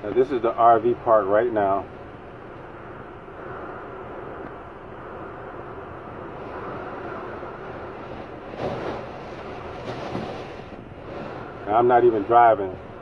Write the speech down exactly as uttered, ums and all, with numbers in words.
Now this is the R V park right now. Now, I'm not even driving.